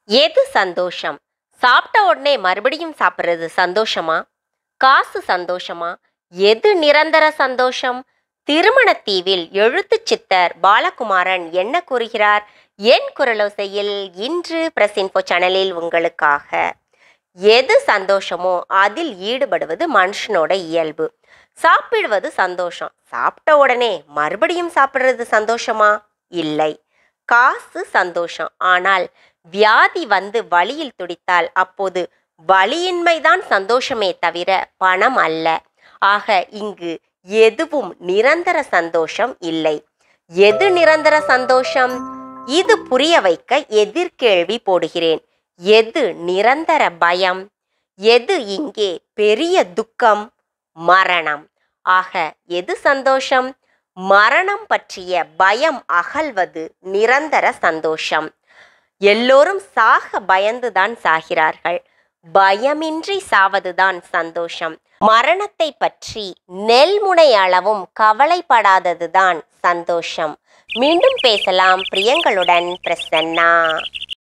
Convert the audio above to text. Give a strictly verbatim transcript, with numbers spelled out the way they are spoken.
எது சந்தோஷம்? சாப்பிட்ட உடனே மறுபடியும் சாப்பிட்றது சந்தோஷமா? காசு சந்தோஷமா? எது நிரந்தர சந்தோஷம்? திருமணத்தீவில் எழுத்துச் சித்தர் பாலகுமாரன் என்ன கூறுகிறார்? என் குரலோசையில் இன்று பிரஸ் இன்ஃபோ சேனலில் உங்களுக்காக. எது சந்தோஷமோ அதில் ஈடுபடுவது மனுஷனோட இயல்பு. சாப்பிடுவது சந்தோஷம். சாப்பிட்ட உடனே மறுபடியும் சாப்பிட்றது சந்தோஷமா? இல்லை. காசு சந்தோஷம். ஆனால் வியாதி வந்து வலியில் துடித்தால் அப்போது வலியின்மைதான் சந்தோஷமே தவிர பணம் அல்ல. ஆக இங்கு எதுவும் நிரந்தர சந்தோஷம் இல்லை. எது நிரந்தர சந்தோஷம்? இது புரிய வைக்க எதிர்கேள்வி போடுகிறேன். எது நிரந்தர பயம்? எது இங்கே பெரிய துக்கம்? மரணம். ஆக எது சந்தோஷம்? மரணம் பற்றிய பயம் அகல்வது நிரந்தர சந்தோஷம். எல்லோரும் சாக பயந்துதான் சாகிறார்கள். பயமின்றி சாவதுதான் சந்தோஷம். மரணத்தை பற்றி நெல்முனை அளவும் கவலைப்படாததுதான் சந்தோஷம். மீண்டும் பேசலாம். பிரியங்களுடன் பிரசன்னா.